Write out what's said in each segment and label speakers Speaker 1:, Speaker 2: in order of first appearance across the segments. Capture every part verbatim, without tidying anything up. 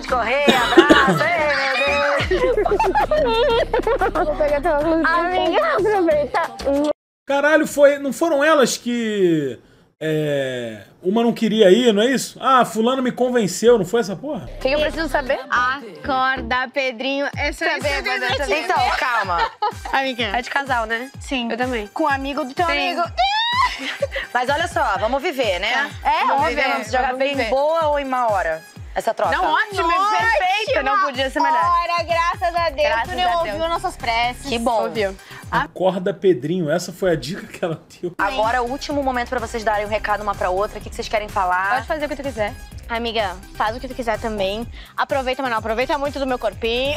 Speaker 1: Correia, abraço, ei, meu Deus.
Speaker 2: Vou pegar teu óculos. Amiga, aproveita.
Speaker 3: Caralho, foi, não foram elas que... É, uma não queria ir, não é isso? Ah, fulano me convenceu, não foi essa porra?
Speaker 1: O que eu preciso saber?
Speaker 2: Acorda, Pedrinho. Essa é a
Speaker 1: Então, calma.
Speaker 2: Amiga.
Speaker 1: É de casal, né?
Speaker 2: Sim. Eu também. Com o amigo do teu
Speaker 1: Sim.
Speaker 2: amigo.
Speaker 1: Mas olha só, vamos viver, né?
Speaker 2: É,
Speaker 1: vamos
Speaker 2: vamos
Speaker 1: viver.
Speaker 2: viver,
Speaker 1: Vamos jogar
Speaker 2: vamos
Speaker 1: bem
Speaker 2: viver.
Speaker 1: boa ou em má hora? Essa troca.
Speaker 2: Não, ótimo, perfeita. Não podia ser melhor.
Speaker 4: Ora, graças a Deus,
Speaker 2: Graças
Speaker 4: tu
Speaker 2: a
Speaker 4: não
Speaker 2: Deus.
Speaker 4: ouviu nossas preces.
Speaker 1: Que bom.
Speaker 2: Ouviu.
Speaker 3: Acorda, Pedrinho. Essa foi a dica que ela deu.
Speaker 1: Agora é o último momento pra vocês darem um recado uma pra outra. O que que vocês querem falar?
Speaker 2: Pode fazer o que tu quiser.
Speaker 4: Amiga, faz o que tu quiser também. Aproveita, mas não aproveita muito do meu corpinho.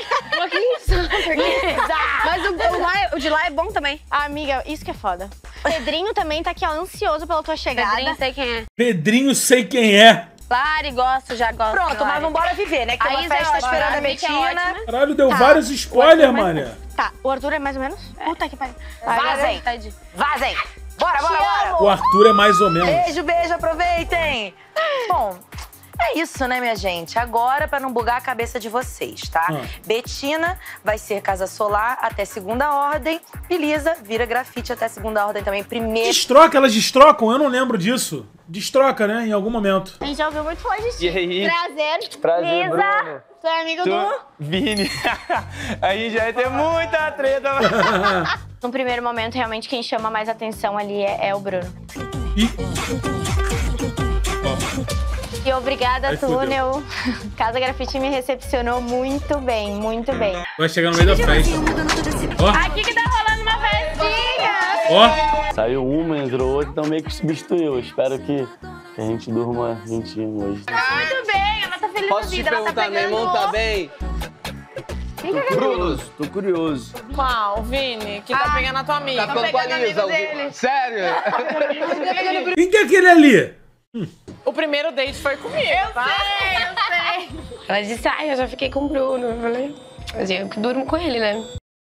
Speaker 2: Mas o, o, lá, é- o de lá é bom também.
Speaker 4: Amiga, isso que é foda. Pedrinho também tá aqui, ó, ansioso pela tua chegada.
Speaker 2: Pedrinho, sei quem é.
Speaker 3: Pedrinho, sei quem é.
Speaker 2: Lari, gosto, já gosto.
Speaker 1: Pronto,
Speaker 2: Lari.
Speaker 1: mas vambora viver, né? Que tem
Speaker 2: A
Speaker 1: uma
Speaker 2: Isa é
Speaker 1: festa
Speaker 2: ótima,
Speaker 1: esperando a
Speaker 2: a Vicky é
Speaker 1: Betina.
Speaker 2: ótima.
Speaker 3: Caralho, deu
Speaker 4: Tá.
Speaker 3: vários spoilers, mané.
Speaker 4: Tá, o Arthur é mais ou menos? Puta que pariu.
Speaker 1: Vazem! Vazem! Bora, bora, bora!
Speaker 3: O Arthur é mais ou menos.
Speaker 1: Beijo, beijo, aproveitem! Bom, é isso, né, minha gente? Agora, pra não bugar a cabeça de vocês, tá?
Speaker 3: Ah.
Speaker 1: Betina vai ser Casa Solar até segunda ordem e Lisa vira grafite até segunda ordem também. Primeiro...
Speaker 3: Destroca, elas destrocam? Eu não lembro disso. Destroca, né? Em algum momento.
Speaker 4: A gente já ouviu muito falar de ti.
Speaker 5: E aí?
Speaker 4: Prazer.
Speaker 5: Prazer,
Speaker 4: Lisa.
Speaker 5: Bruno.
Speaker 4: Tu é amigo
Speaker 5: Tu...
Speaker 4: do...
Speaker 5: Vini. A gente vai ter muita treta.
Speaker 4: No primeiro momento, realmente, quem chama mais atenção ali é, é o Bruno.
Speaker 3: Ih.
Speaker 4: E obrigada,
Speaker 3: Aí fudeu.
Speaker 4: Túnel. Casa Grafite me recepcionou muito bem, muito bem.
Speaker 3: Vai chegar no meio da festa. Ó,
Speaker 4: Aqui que tá rolando uma festinha!
Speaker 3: ó.
Speaker 6: Saiu uma, entrou outra, então meio que substituiu. Espero que a gente durma juntinho hoje.
Speaker 4: Muito bem, ela tá feliz
Speaker 7: Posso
Speaker 4: da
Speaker 7: te
Speaker 4: vida, ela tá
Speaker 7: perguntar, meu
Speaker 4: pegando...
Speaker 7: irmão tá bem? Tô curioso, tô curioso.
Speaker 8: Qual, Vini? Que tá pegando a tua amiga.
Speaker 7: Tá falando com a Lisa. o- Sério?
Speaker 3: Quem que é aquele ali?
Speaker 8: O primeiro date foi comigo, tá?
Speaker 2: Ela disse, ai, eu já fiquei com o Bruno. Eu falei, mas eu que durmo com ele, né?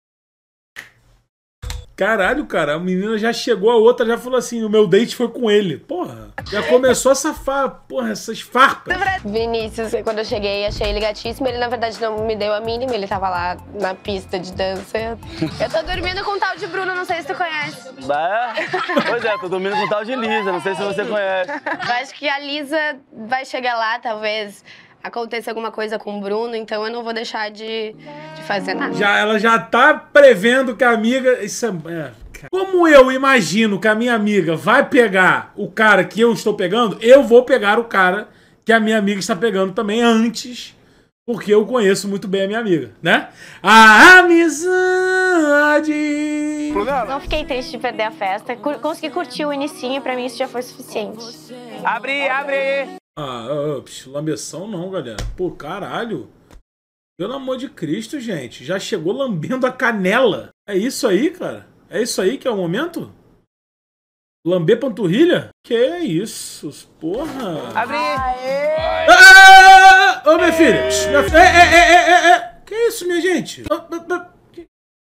Speaker 3: Caralho, cara, a menina já chegou, a outra já falou assim, o meu date foi com ele. Porra, já começou a safar, porra, essas farpas.
Speaker 2: Vinícius, quando eu cheguei, achei ele gatíssimo. Ele, na verdade, não me deu a mínima. Ele tava lá na pista de dança. Eu tô dormindo com um tal de Bruno, não sei se tu conhece.
Speaker 6: É? Pois é, tô dormindo com o tal de Lisa, não sei se você conhece.
Speaker 2: Eu acho que a Lisa vai chegar lá, talvez aconteça alguma coisa com o Bruno, então eu não vou deixar de, de fazer nada.
Speaker 3: Já, ela já tá prevendo que a amiga... Isso é, é, cara. Como eu imagino que a minha amiga vai pegar o cara que eu estou pegando, eu vou pegar o cara que a minha amiga está pegando também antes, porque eu conheço muito bem a minha amiga, né? A amizade...
Speaker 4: Não fiquei triste de perder a festa. Cur- consegui curtir o inicinho, pra mim isso já foi suficiente.
Speaker 5: Abre, abre.
Speaker 3: Ah, ah, psh, lambeção não, galera. Pô, caralho. Pelo amor de Cristo, gente. Já chegou lambendo a canela. É isso aí, cara? É isso aí que é o momento? Lamber panturrilha? Que isso, porra.
Speaker 5: Abre.
Speaker 3: Ah! Ô, minha filha. Psh, minha filha. É, é, é, é, é, é. Que isso, minha gente? Ah, ah, ah. Que-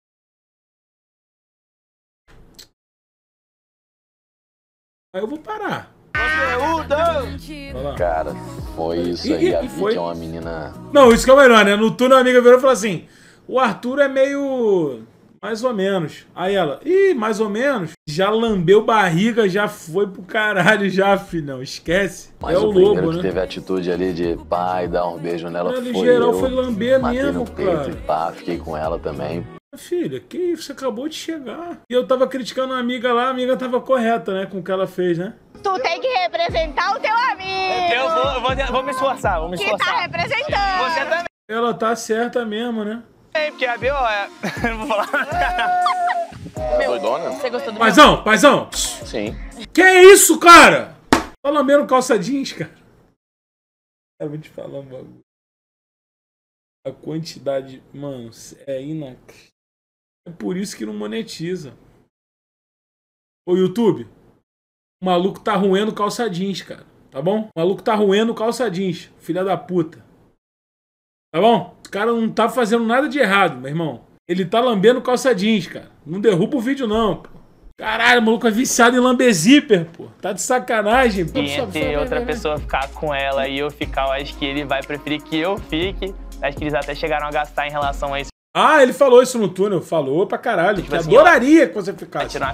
Speaker 3: Aí eu vou parar. Vai lá.
Speaker 6: Cara, foi isso
Speaker 3: E-
Speaker 6: aí.
Speaker 3: e-
Speaker 6: A
Speaker 3: e
Speaker 6: Vicky
Speaker 3: foi?
Speaker 6: é uma menina...
Speaker 3: Não, isso que é o melhor, né? No túnel a amiga virou e falou assim, o Arthur é meio... mais ou menos. Aí ela, ih, mais ou menos? Já lambeu barriga, já foi pro caralho já, filhão. Esquece.
Speaker 6: Mas
Speaker 3: é
Speaker 6: o,
Speaker 3: o
Speaker 6: primeiro
Speaker 3: lobo,
Speaker 6: que
Speaker 3: né?
Speaker 6: teve a atitude ali de pai, dar um beijo nela
Speaker 3: Ela, em
Speaker 6: foi
Speaker 3: geral,
Speaker 6: eu.
Speaker 3: foi lamber
Speaker 6: Matei
Speaker 3: mesmo,
Speaker 6: no peito
Speaker 3: cara.
Speaker 6: e pá, fiquei com ela também.
Speaker 3: Filha, que isso? Você acabou de chegar. E eu tava criticando a amiga lá, a amiga tava correta, né? Com o que ela fez, né?
Speaker 4: Tu tem que representar o teu amigo!
Speaker 5: Eu vou, eu vou, vou me esforçar, vou me
Speaker 4: Que tá
Speaker 5: esforçar.
Speaker 4: representando!
Speaker 5: Você também,
Speaker 3: Ela tá certa mesmo, né?
Speaker 5: porque a Bio é... Não vou falar.
Speaker 6: Doidona?
Speaker 2: Você gostou do
Speaker 3: Paizão, paizão!
Speaker 6: Sim.
Speaker 3: Que isso, cara? Tá lambendo calça jeans, cara? Eu vou te falar um bagulho. A quantidade, mano, é inacreditável. É por isso que não monetiza. Ô, YouTube, o maluco tá roendo calça jeans, cara. Tá bom? O maluco tá roendo calça jeans, filha da puta. Tá bom? O cara não tá fazendo nada de errado, meu irmão. Ele tá lambendo calça jeans, cara. Não derruba o vídeo, não, pô. Caralho, o maluco é viciado em lambeziper, pô. Tá de sacanagem, pô.
Speaker 5: E entre outra pessoa ficar com ela e eu ficar, eu acho que ele vai preferir que eu fique. Acho que eles até chegaram a gastar em relação a isso.
Speaker 3: Ah, ele falou isso no túnel. Falou pra caralho.
Speaker 5: Tipo
Speaker 3: que
Speaker 5: assim,
Speaker 3: adoraria que você ficasse.
Speaker 5: Tirar uma...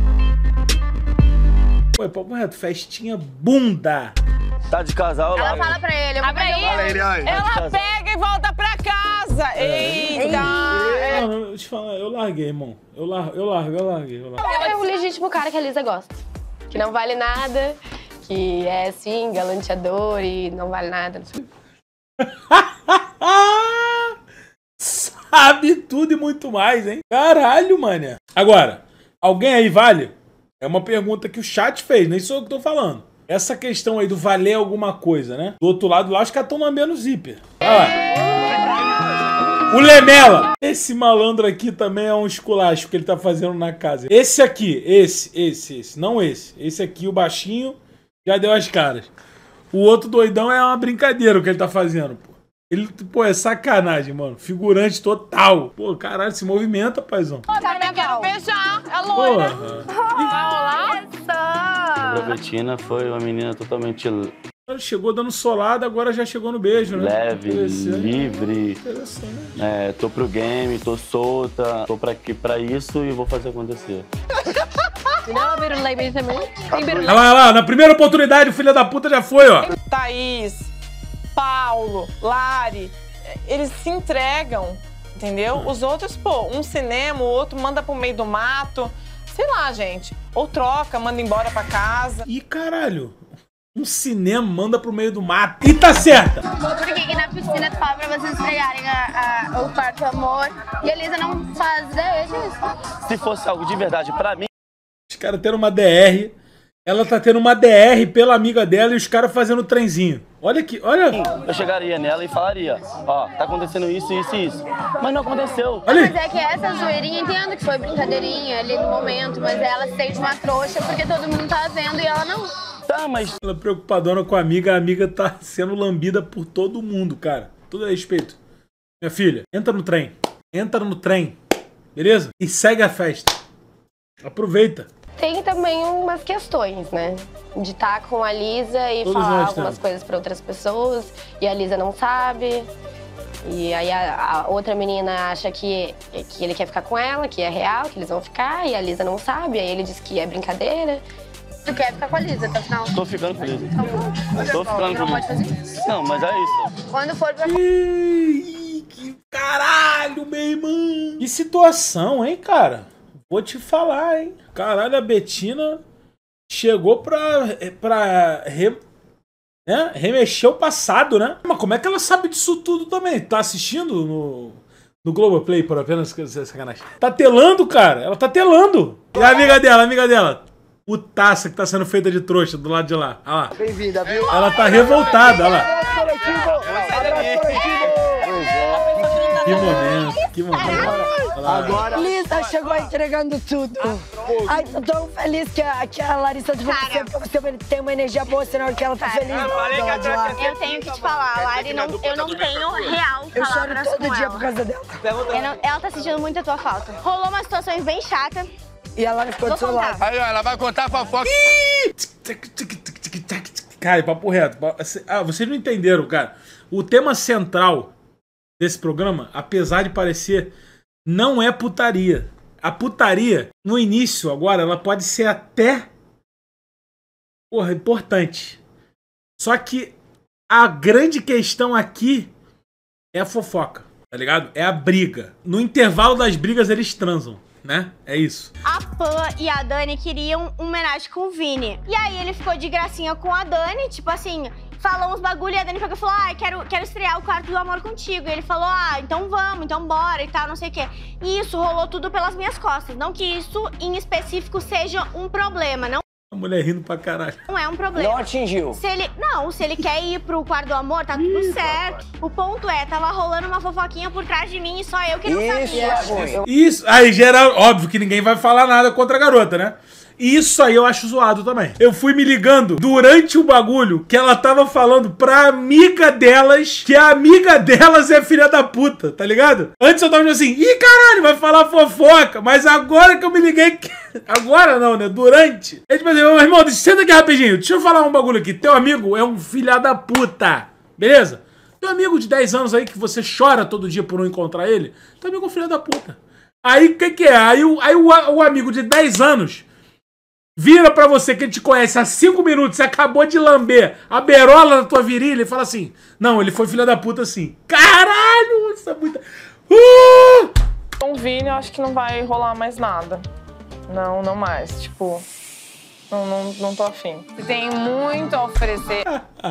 Speaker 3: Pô, papo reto, festinha bunda.
Speaker 6: Tá de casal lá.
Speaker 2: Ela fala pra ele, eu vou
Speaker 8: Abre aí.
Speaker 7: Fala aí, aí.
Speaker 8: Ela pega e volta pra casa. Eita.
Speaker 3: Não, não, deixa eu te falar, eu larguei, irmão. Eu largo, eu largo, eu larguei. Eu largo.
Speaker 2: É o legítimo cara que a Lisa gosta. Que não vale nada, que é, assim, galanteador e não vale nada.
Speaker 3: Sabe tudo e muito mais, hein? Caralho, mané. Agora, alguém aí vale? É uma pergunta que o chat fez, nem sou eu que tô falando. Essa questão aí do valer alguma coisa, né? Do outro lado lá, os caras estão lambendo o zíper. Olha lá. O Lemela. Esse malandro aqui também é um esculacho que ele tá fazendo na casa. Esse aqui, esse, esse, esse. Não esse. Esse aqui, o baixinho, já deu as caras. O outro doidão é uma brincadeira o que ele tá fazendo, pô. Ele, pô, é sacanagem, mano. Figurante total. Pô, caralho, se movimenta, paizão.
Speaker 8: Eu também quero beijar. É loira.
Speaker 3: Porra.
Speaker 8: Vai rolar?
Speaker 6: A Betina foi uma menina totalmente
Speaker 3: Chegou dando solada, agora já chegou no beijo, né?
Speaker 6: leve, livre.
Speaker 3: Interessante.
Speaker 6: É, tô pro game, tô solta, tô pra, aqui, pra isso e vou fazer acontecer.
Speaker 2: Não, Birulei bem também. Tem Birulei.
Speaker 3: Olha lá, olha lá, na primeira oportunidade o filho da puta já foi, ó.
Speaker 8: Thaís, Paulo, Lari, eles se entregam, entendeu? Os outros, pô, um cinema, o outro manda pro meio do mato. Sei lá, gente. Ou troca, manda embora pra casa.
Speaker 3: Ih, caralho. Um cinema manda pro meio do mato. E tá certa.
Speaker 4: Por que que na piscina tu fala pra vocês estrearem a, a, o quarto amor e a Lisa não faz ideia disso?
Speaker 6: Se fosse algo de verdade pra mim...
Speaker 3: Os caras tendo uma D R. Ela tá tendo uma D R pela amiga dela e os caras fazendo trenzinho. Olha aqui, olha.
Speaker 6: Eu chegaria nela e falaria, ó, tá acontecendo isso, isso e isso. Mas não aconteceu.
Speaker 3: Olha
Speaker 4: Mas é que essa zoeirinha, entendo que foi brincadeirinha ali no momento, mas ela se sente uma trouxa porque todo mundo tá vendo e ela não.
Speaker 6: Tá, mas...
Speaker 3: Ela preocupadona com a amiga, a amiga tá sendo lambida por todo mundo, cara. Tudo a respeito. Minha filha, entra no trem. Entra no trem. Beleza? E segue a festa. Aproveita.
Speaker 2: Tem também umas questões, né? De estar com a Lisa e
Speaker 3: Todos
Speaker 2: falar
Speaker 3: nós
Speaker 2: algumas
Speaker 3: temos.
Speaker 2: coisas pra outras pessoas e a Lisa não sabe. E aí a, a outra menina acha que, que ele quer ficar com ela, que é real, que eles vão ficar, e a Lisa não sabe. Aí ele diz que é brincadeira.
Speaker 4: Tu quer ficar com a Lisa até o final?
Speaker 6: Tô ficando com ele. Tô ficando
Speaker 4: Não
Speaker 6: com
Speaker 4: pode fazer isso.
Speaker 6: Não, mas é isso.
Speaker 4: Quando for pra...
Speaker 3: Ih, que caralho, meu irmão. Que situação, hein, cara? Vou te falar, hein? Caralho, a Betina chegou pra, pra re, né? remexer o passado, né? Mas como é que ela sabe disso tudo também? Tá assistindo no, no Globoplay, por apenas sacanagem? Tá telando, cara. Ela tá telando. E a amiga dela, a amiga dela. Putaça que tá sendo feita de trouxa do lado de lá. Olha lá.
Speaker 7: Bem-vinda, viu?
Speaker 3: Ela tá revoltada, olha lá.
Speaker 7: Abraço coletivo! Abraço coletivo!
Speaker 3: Que momento, que momento.
Speaker 7: Agora...
Speaker 9: Lisa chegou entregando tudo. Ai, tô tão feliz que a, que a Larissa de você, você tem uma energia boa, senão que ela tá feliz.
Speaker 4: Eu tenho que te falar, a Lari, não, eu não tenho real
Speaker 9: Eu choro
Speaker 4: palavras
Speaker 9: todo
Speaker 4: com
Speaker 9: dia
Speaker 4: ela.
Speaker 9: por causa dela.
Speaker 4: Eu não- ela tá sentindo muito a tua falta. Rolou umas situações bem chatas.
Speaker 9: E ela ficou
Speaker 4: Vou
Speaker 9: do seu
Speaker 4: contar.
Speaker 9: lado.
Speaker 7: Aí, ó, ela vai contar a fofoca.
Speaker 3: Cara, papo reto. Ah, vocês não entenderam, cara. O tema central desse programa, apesar de parecer, não é putaria. A putaria, no início, agora, ela pode ser até, porra, importante. Só que a grande questão aqui é a fofoca, tá ligado? É a briga. No intervalo das brigas, eles transam, né? É isso.
Speaker 4: A Pan e a Dani queriam uma homenagem com o Vini. E aí ele ficou de gracinha com a Dani, tipo assim, falou uns bagulho e a Dani pegou e falou, ah, quero, quero estrear o quarto do amor contigo. E ele falou, ah, então vamos, então bora e tal, não sei o quê. E isso rolou tudo pelas minhas costas. Não que isso, em específico, seja um problema, não
Speaker 3: A mulher rindo pra caralho.
Speaker 4: Não é um problema.
Speaker 7: Não atingiu.
Speaker 4: Se ele, não, se ele quer ir pro quarto do amor, tá tudo certo. O ponto é, tava rolando uma fofoquinha por trás de mim e só eu que não
Speaker 7: Isso
Speaker 4: sabia.
Speaker 7: é ruim.
Speaker 3: Isso, aí geral, óbvio que ninguém vai falar nada contra a garota, né? E isso aí eu acho zoado também. Eu fui me ligando durante o bagulho que ela tava falando pra amiga delas que a amiga delas é filha da puta, tá ligado? Antes eu tava assim, ih, caralho, vai falar fofoca. Mas agora que eu me liguei... Que... Agora não, né? Durante. É tipo assim, meu irmão, senta aqui rapidinho. Deixa eu falar um bagulho aqui. Teu amigo é um filha da puta. Beleza? Teu amigo de dez anos aí que você chora todo dia por não encontrar ele, teu amigo é um filho da puta. Aí o que que é? Aí, o, aí o, o amigo de dez anos vira pra você que ele te conhece há cinco minutos, você acabou de lamber a berola na tua virilha e fala assim, não, ele foi filho da puta sim. Caralho, isso é muito... Uh!
Speaker 8: Com o Vini, eu acho que não vai rolar mais nada. Não, não mais. Tipo, não, não, não tô afim. Você tem muito a oferecer.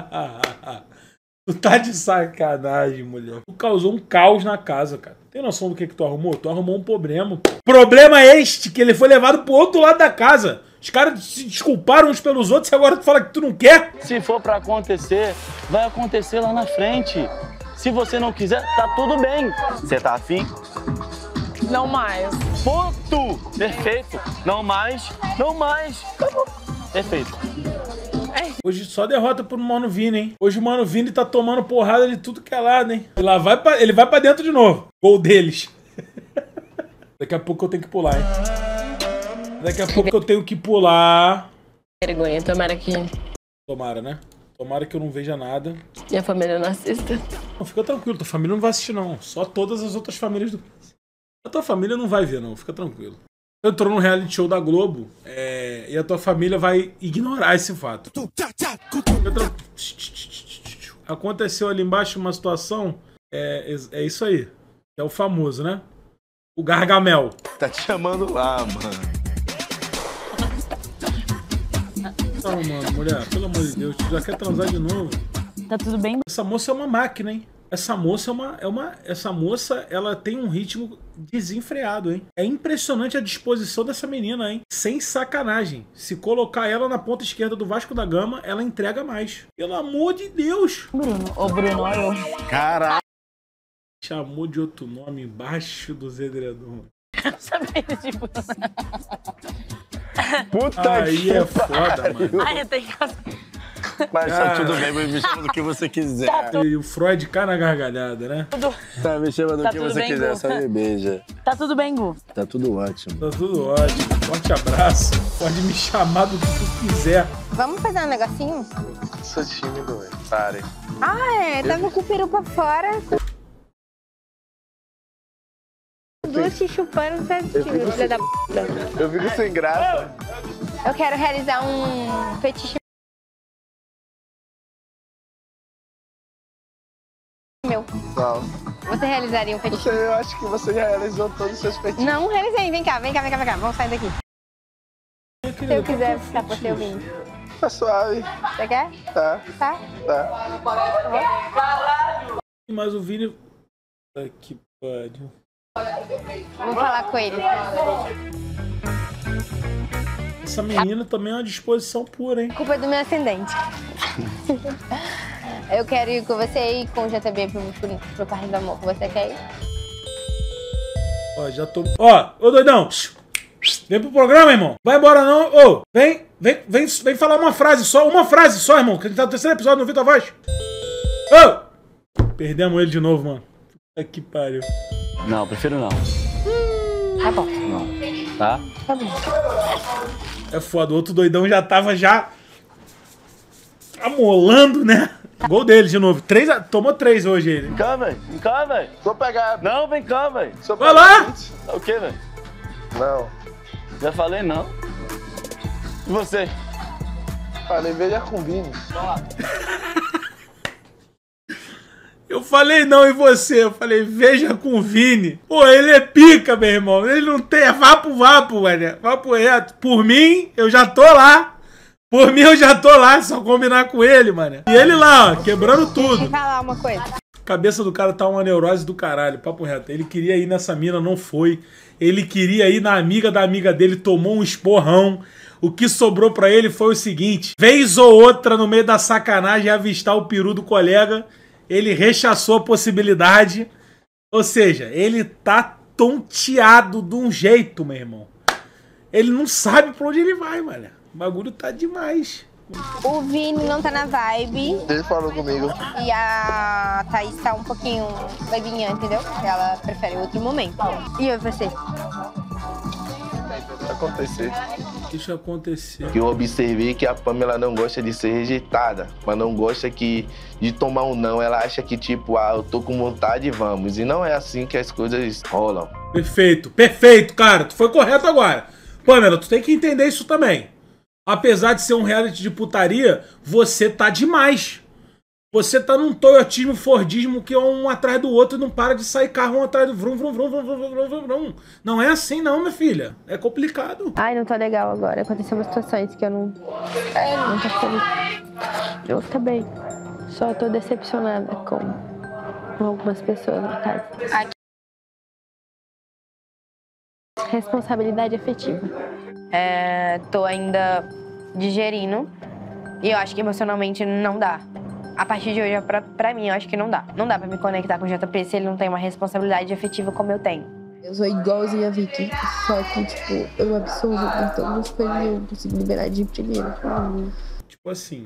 Speaker 3: Tu tá de sacanagem, mulher. Tu causou um caos na casa, cara. Tem noção do que que tu arrumou? Tu arrumou um problema. Problema este, que ele foi levado pro outro lado da casa. Os caras se desculparam uns pelos outros e agora tu fala que tu não quer?
Speaker 6: Se for pra acontecer, vai acontecer lá na frente. Se você não quiser, tá tudo bem. Você tá afim?
Speaker 8: Não mais.
Speaker 6: Ponto! Perfeito. Não mais, não mais. Acabou. Perfeito.
Speaker 3: Hoje só derrota pro Mano Vini, hein? Hoje o Mano Vini tá tomando porrada de tudo que é lado, hein? Ele, lá vai pra, ele vai pra dentro de novo. Gol deles. Daqui a pouco eu tenho que pular, hein? Daqui a pouco eu tenho que pular.
Speaker 2: Vergonha, tomara que
Speaker 3: Tomara, né? Tomara que eu não veja nada.
Speaker 2: minha família não assista.
Speaker 3: Não, fica tranquilo, tua família não vai assistir, não. Só todas as outras famílias do... A tua família não vai ver, não. Fica tranquilo. Entrou no reality show da Globo é... e a tua família vai ignorar esse fato. Aconteceu ali embaixo uma situação, é, é isso aí. É o famoso, né? O Gargamel.
Speaker 7: Tá te chamando lá, mano.
Speaker 3: Não, mano, mulher, pelo amor de Deus, tu já quer transar de novo?
Speaker 1: Tá tudo bem?
Speaker 3: Essa moça é uma máquina, hein? Essa moça é uma, é uma... Essa moça, ela tem um ritmo desenfreado, hein? É impressionante a disposição dessa menina, hein? Sem sacanagem. Se colocar ela na ponta esquerda do Vasco da Gama, ela entrega mais. Pelo amor de Deus!
Speaker 1: Bruno, ô Bruno, olha eu.
Speaker 7: Caralho.
Speaker 3: Chamou de outro nome embaixo dos edredons.
Speaker 1: Sabia, tipo...
Speaker 7: Puta
Speaker 3: Aí
Speaker 7: que
Speaker 3: é foda, mano.
Speaker 1: Ai, eu tenho que...
Speaker 7: Mas tá tudo bem, me chama do que você quiser.
Speaker 3: E o Freud cai na gargalhada, né?
Speaker 7: Tá, me chama do
Speaker 1: Tá
Speaker 7: que
Speaker 1: tudo
Speaker 7: você
Speaker 1: bem,
Speaker 7: quiser,
Speaker 1: Gu?
Speaker 7: só me beija.
Speaker 1: Tá tudo bem, Gu?
Speaker 7: Tá tudo ótimo.
Speaker 3: Tá tudo ótimo. Forte abraço. Pode me chamar do que tu quiser.
Speaker 4: Vamos fazer um negocinho?
Speaker 7: Sou tímido, velho. Pare.
Speaker 4: Ah, é. Tava com o peru pra fora. Duas te chupando, você é tímido, filha da p.
Speaker 7: Eu fico sem graça.
Speaker 4: Eu quero realizar um fetiche meu.
Speaker 7: Qual?
Speaker 4: Você realizaria um fetiche?
Speaker 7: Você, eu acho que você já realizou todos os seus fetiches.
Speaker 4: Não realizei. Vem cá, vem cá, vem cá, vem cá. Vamos sair daqui. Se eu quiser ficar por seu vinho.
Speaker 7: Tá suave.
Speaker 4: Você quer?
Speaker 7: Tá,
Speaker 4: Tá?
Speaker 7: tá.
Speaker 3: Mas o Vini... Puta que pariu.
Speaker 4: Vou falar com ele.
Speaker 3: Essa menina também é uma disposição pura, hein?
Speaker 4: A culpa é do meu ascendente. Eu quero ir com você e com o J T B pro, pro, pro Parque do Amor. Você quer ir?
Speaker 3: Ó, já tô... Ó, ô doidão! Vem pro programa, irmão. Vai embora não. Ô, vem, vem, vem, vem falar uma frase só. Uma frase só, irmão. Que a gente tá no terceiro episódio, não ouviu tua voz. Ô! Perdemos ele de novo, mano. Puta que pariu.
Speaker 6: Não, prefiro não.
Speaker 4: Tá bom.
Speaker 6: Não. Tá?
Speaker 4: Tá bom.
Speaker 3: É foda, o outro doidão já tava já amolando, né? Gol dele de novo. Três, tomou três hoje ele.
Speaker 6: Vem cá, velho. Vem cá, velho.
Speaker 7: Vou pegar.
Speaker 6: Não, vem cá, velho.
Speaker 3: Vai lá!
Speaker 6: Tá o quê, velho?
Speaker 7: Não.
Speaker 6: Já falei não. E você?
Speaker 7: Falei, veja com o Vini.
Speaker 3: Eu falei não, e você? Eu falei, veja com o Vini. Pô, ele é pica, meu irmão. Ele não tem, é vapo, vapo, velho. Vapo reto. Por mim, eu já tô lá. Por mim, eu já tô lá, só combinar com ele, mano. E ele lá, ó, quebrando
Speaker 4: Deixa eu
Speaker 3: tudo.
Speaker 4: falar uma coisa.
Speaker 3: A cabeça do cara tá uma neurose do caralho, papo reto. Ele queria ir nessa mina, não foi. Ele queria ir na amiga da amiga dele, tomou um esporrão. O que sobrou pra ele foi o seguinte: vez ou outra, no meio da sacanagem, avistar o peru do colega, ele rechaçou a possibilidade. Ou seja, ele tá tonteado de um jeito, meu irmão. Ele não sabe pra onde ele vai, mano. O bagulho tá demais.
Speaker 4: O Vini não tá na vibe.
Speaker 7: Ele falou comigo.
Speaker 4: E a Thaís tá um pouquinho levinha, entendeu? Ela prefere outro momento. E você?
Speaker 7: Acontecer.
Speaker 3: Deixa acontecer.
Speaker 7: Que eu observei que a Pamela não gosta de ser rejeitada, mas não gosta que, de tomar um não. Ela acha que, tipo, ah, eu tô com vontade, vamos. E não é assim que as coisas rolam.
Speaker 3: Perfeito, perfeito, cara. Tu foi correto agora. Pamela, tu tem que entender isso também. Apesar de ser um reality de putaria, você tá demais. Você tá num toyotismo, fordismo que é um atrás do outro e não para de sair carro um atrás do vrum, vrum, vrum, vrum, vrum, vrum, vrum, vrum. Não é assim não, minha filha. É complicado.
Speaker 2: Ai, não tá legal agora. Aconteceu umas situações que eu não... É, não tô feliz. Eu também. Só tô decepcionada com, com algumas pessoas na casa. Aqui. Responsabilidade afetiva. É, tô ainda digerindo. E eu acho que emocionalmente não dá. A partir de hoje, pra, pra mim, eu acho que não dá. Não dá pra me conectar com o J P se ele não tem uma responsabilidade afetiva como eu tenho.
Speaker 10: Eu sou igualzinha a Vicky, só que, tipo, eu absorvo, então não foi eu consigo liberar de primeiro.
Speaker 3: Tipo assim.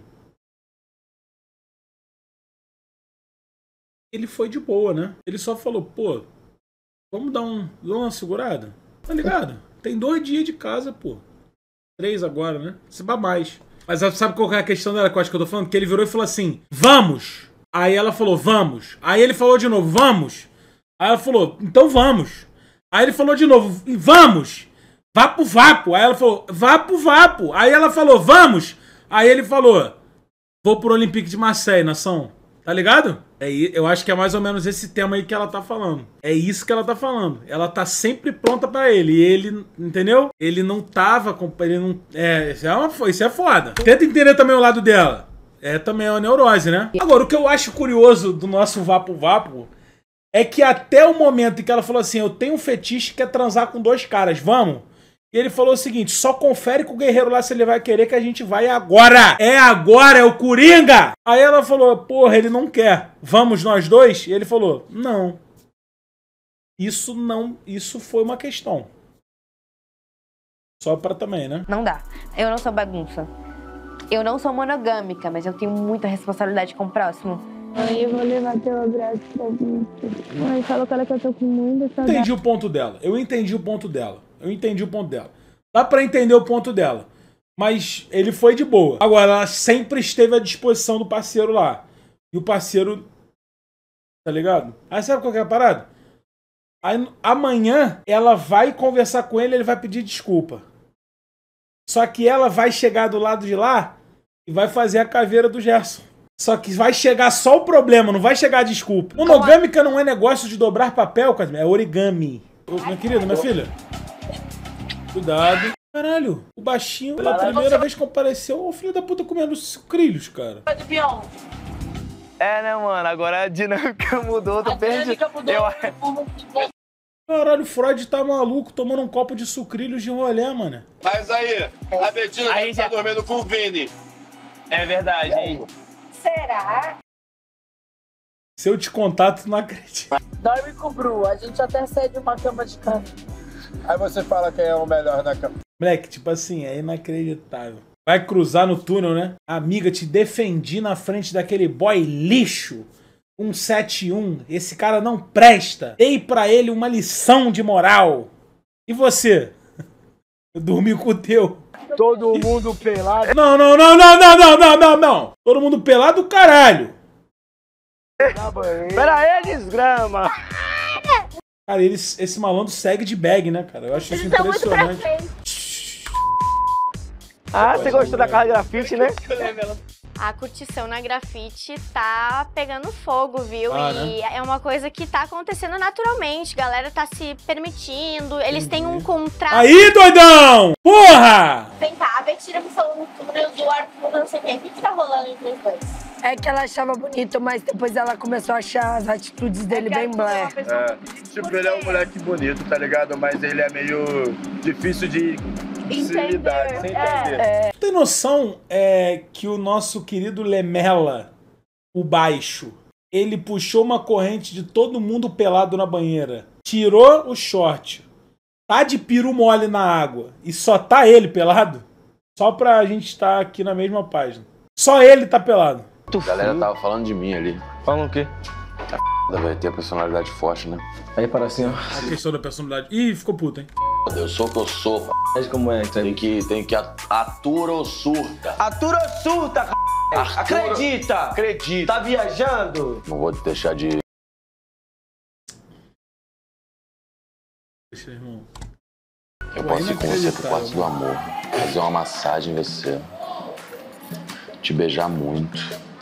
Speaker 3: Ele foi de boa, né? Ele só falou, pô, vamos dar, um, dar uma segurada? Tá ligado? Tem dois dias de casa, pô. Três agora, né? Se vai mais. Mas sabe qual é a questão dela que eu acho que eu tô falando? Que ele virou e falou assim, vamos! Aí ela falou, vamos. Aí ele falou de novo, vamos. Aí ela falou, então vamos. Aí ele falou de novo, vamos! Vapo, vapo. Aí ela falou, vapo, vapo. Aí ela falou, vamos! Aí ele falou, vou pro Olympique de Marseille, nação. Tá ligado? É, eu acho que é mais ou menos esse tema aí que ela tá falando. É isso que ela tá falando. Ela tá sempre pronta pra ele. E ele, entendeu? Ele não tava com... Ele não, é, isso, é uma, isso é foda. Tenta entender também o lado dela. É também uma neurose, né? Agora, o que eu acho curioso do nosso Vapo Vapo é que até o momento em que ela falou assim, eu tenho um fetiche que é transar com dois caras, vamos? E ele falou o seguinte, só confere com o guerreiro lá se ele vai querer que a gente vai agora. É agora, é o Coringa. Aí ela falou, porra, ele não quer. Vamos nós dois? E ele falou, não. Isso não, isso foi uma questão. Só pra também, né?
Speaker 2: Não dá. Eu não sou bagunça. Eu não sou monogâmica, mas eu tenho muita responsabilidade com o próximo.
Speaker 10: Aí eu vou levar teu abraço pra mim. Ai, fala com ela que eu tô com muita saudade.
Speaker 3: Entendi o ponto dela. Eu entendi o ponto dela. Eu entendi o ponto dela. Dá pra entender o ponto dela. Mas ele foi de boa. Agora, ela sempre esteve à disposição do parceiro lá. E o parceiro... Tá ligado? Aí sabe qual que é a parada? Aí, amanhã, ela vai conversar com ele e ele vai pedir desculpa. Só que ela vai chegar do lado de lá e vai fazer a caveira do Gerson. Só que vai chegar só o problema, não vai chegar a desculpa. Monogâmica não é negócio de dobrar papel, é origami. Ô, minha querida, minha filha... Cuidado. Caralho, o baixinho pela primeira vez compareceu. Ô, filho da puta comendo sucrilhos, cara.
Speaker 5: É, né, mano? Agora a dinâmica mudou, tô perdido. Eu...
Speaker 3: Caralho, o Freud tá maluco tomando um copo de sucrilhos de rolê, mano.
Speaker 11: Mas aí, a Betina
Speaker 5: aí
Speaker 11: já
Speaker 5: já
Speaker 11: tá dormindo com o Vini.
Speaker 5: É verdade, hein?
Speaker 9: Será?
Speaker 3: Se eu te contar, tu não acredita.
Speaker 9: Dorme com o Bru, a gente até cede uma cama de cama.
Speaker 11: Aí você fala quem é o melhor da cama.
Speaker 3: Moleque, tipo assim, é inacreditável. Vai cruzar no túnel, né? Amiga, te defendi na frente daquele boy lixo. um sete um. Esse cara não presta. Dei pra ele uma lição de moral. E você? Eu dormi com o teu.
Speaker 11: Todo mundo pelado.
Speaker 3: Não, não, não, não, não, não, não, não, não. Todo mundo pelado, caralho.
Speaker 11: Pera aí, desgrama.
Speaker 3: Cara, ele, esse malandro segue de bag, né, cara? Eu acho isso impressionante.
Speaker 11: Ah, você gostou da casa de grafite, né?
Speaker 4: A curtição na grafite tá pegando fogo, viu?
Speaker 3: Ah,
Speaker 4: e
Speaker 3: né?
Speaker 4: é uma coisa que tá acontecendo naturalmente. Galera tá se permitindo. Eles têm um contrato.
Speaker 3: Aí, doidão! Porra!
Speaker 10: Vem cá, a Betina me falou no túnel do Arthur, não sei o que. O que tá rolando entre os dois?
Speaker 9: É que ela achava bonito, mas depois ela começou a achar as atitudes dele bem blé.
Speaker 11: É, tipo, ele é um moleque bonito, tá ligado? Mas ele é meio difícil de se lidar, sem entender.
Speaker 9: É.
Speaker 3: Tem noção é, que o nosso querido Lemela, o baixo, ele puxou uma corrente de todo mundo pelado na banheira, tirou o short, tá de peru mole na água e só tá ele pelado, só pra gente estar aqui na mesma página. Só ele tá pelado.
Speaker 12: A galera tava falando de mim ali.
Speaker 13: Falam o quê?
Speaker 12: A f*** vai ter personalidade forte, né?
Speaker 13: Aí, para assim, ó.
Speaker 3: A questão da personalidade. Ih, ficou puto, hein?
Speaker 12: Eu sou o que eu sou, p***.
Speaker 13: Mas como é?
Speaker 12: Tem que, tem que at- atura ou surta.
Speaker 13: Atura ou surta, c***. Acredita!
Speaker 12: Acredita.
Speaker 13: Tá viajando?
Speaker 12: Não vou te deixar de...
Speaker 3: Deixa, irmão.
Speaker 12: Eu
Speaker 3: Pô,
Speaker 12: posso ir com você pro
Speaker 3: inacreditável.
Speaker 12: quarto do amor. Fazer uma massagem em você. Te beijar muito.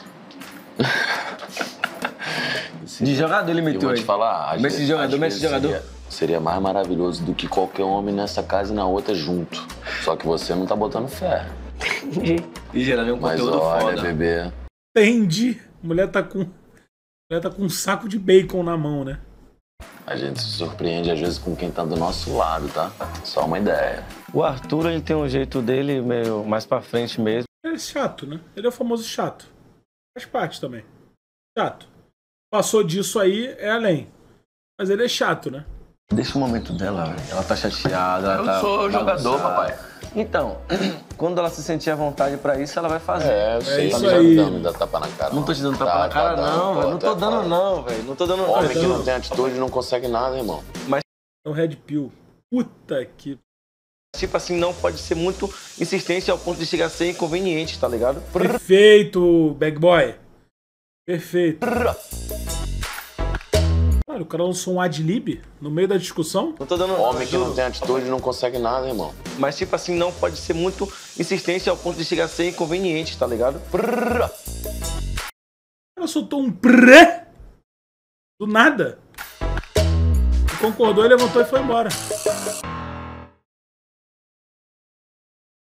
Speaker 13: De jogador ele
Speaker 12: Eu
Speaker 13: meteu
Speaker 12: vou
Speaker 13: aí.
Speaker 12: te falar, às
Speaker 13: Messi
Speaker 12: vezes-
Speaker 13: jogador,
Speaker 12: às
Speaker 13: Messi
Speaker 12: vezes
Speaker 13: jogador.
Speaker 12: Seria, seria mais maravilhoso do que qualquer homem nessa casa e na outra junto. Só que você não tá botando fé.
Speaker 13: E geral é um
Speaker 12: Mas
Speaker 13: conteúdo
Speaker 12: olha,
Speaker 13: foda.
Speaker 12: bebê.
Speaker 3: Entendi. A mulher tá com. A mulher tá com um saco de bacon na mão, né?
Speaker 12: A gente se surpreende às vezes com quem tá do nosso lado, tá? Só uma ideia.
Speaker 13: O Arthur, ele tem um jeito dele meio mais pra frente mesmo.
Speaker 3: Ele é chato, né? Ele é o famoso chato. Faz parte também. Chato. Passou disso aí, é além. Mas ele é chato, né?
Speaker 13: Deixa o momento dela, velho. Ela tá chateada, ela
Speaker 12: Eu
Speaker 13: tá
Speaker 12: sou jogador,
Speaker 13: bagunçada.
Speaker 12: papai.
Speaker 13: Então, quando ela se sentir à vontade pra isso, ela vai fazer.
Speaker 12: É, eu sei,
Speaker 3: isso
Speaker 12: tá
Speaker 3: aí.
Speaker 12: me dando, me dá tapa na cara.
Speaker 13: Não tô te dando tapa
Speaker 12: Tá,
Speaker 13: na cara,
Speaker 12: tá dando,
Speaker 13: não,
Speaker 12: pô,
Speaker 13: velho. Não tô
Speaker 12: tá
Speaker 13: dando,
Speaker 12: foda.
Speaker 13: não, velho. Não tô dando, não.
Speaker 12: Homem que
Speaker 3: Então-
Speaker 12: não tem atitude não consegue nada, irmão.
Speaker 3: É o Red Pill. Puta que.
Speaker 13: Tipo assim, não pode ser muito insistência ao ponto de chegar a ser inconveniente, tá ligado?
Speaker 3: Perfeito, Bag Boy. Perfeito. Olha, o cara lançou um ad-lib no meio da discussão.
Speaker 13: Não tô dando,
Speaker 12: Homem que
Speaker 13: juro.
Speaker 12: não tem atitude não consegue nada, irmão.
Speaker 13: Mas tipo assim, não pode ser muito insistência ao ponto de chegar a ser inconveniente, tá ligado?
Speaker 3: O cara soltou um pré do nada. Concordou, ele levantou e foi embora.